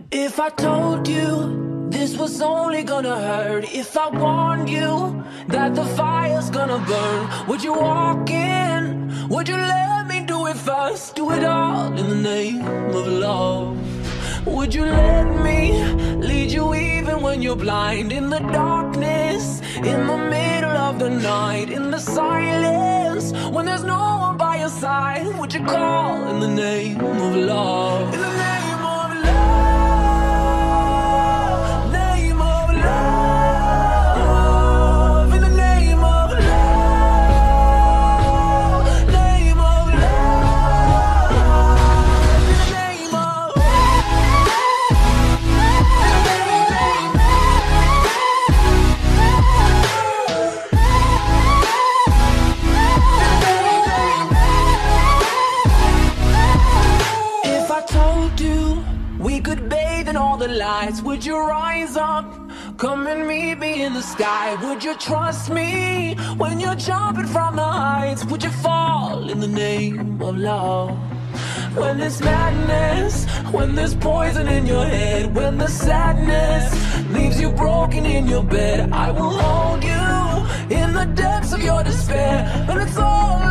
If I told you this was only gonna hurt, if I warned you that the fire's gonna burn, would you walk in? Would you let me do it first? Do it all in the name of love. Would you let me lead you even when you're blind? In the darkness, in the middle of the night, in the silence, when there's no one by your side, would you call in the name of love? In the name of love, name of love, in the name of love, name of love, in the name of If I told you we could bathe in all the lights, would you rise up? Come and meet me in the sky. Would you trust me when you're jumping from the heights? Would you fall in the name of love? When there's madness, when there's poison in your head, when the sadness leaves you broken in your bed, I will hold you in the depths of your despair, and it's all